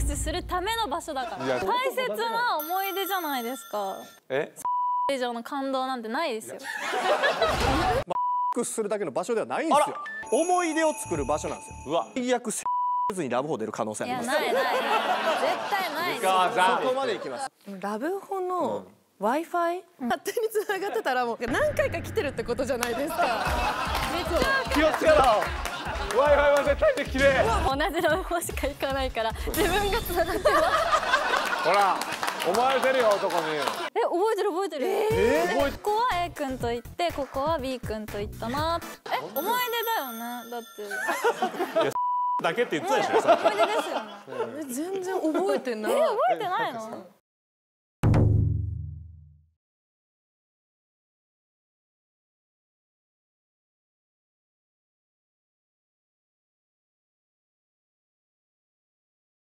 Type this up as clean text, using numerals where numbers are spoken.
出するための場所だから。大切な思い出じゃないですか。以上の感動なんてないですよ。 するだけの場所ではないんですよ。思い出を作る場所なんですよ。うわ、最悪せずにラブホ出る可能性あります。 いや、ない絶対ない。 そこまで行きます。 ラブホの Wi-Fi 勝手に繋がってたらもう何回か来てるってことじゃないですか。 めっちゃ気をつけろ。Wi-Fi は絶対的綺麗。 同じラブホしか行かないから自分が繋がってる。 ほら、思われてるよ男に。 覚えてる。ここは A 君と行ってここは B 君と行ったな。思い出だよね。だってだけって言ってたでしょ。 思い出ですよね。 全然覚えてない。 覚えてないの？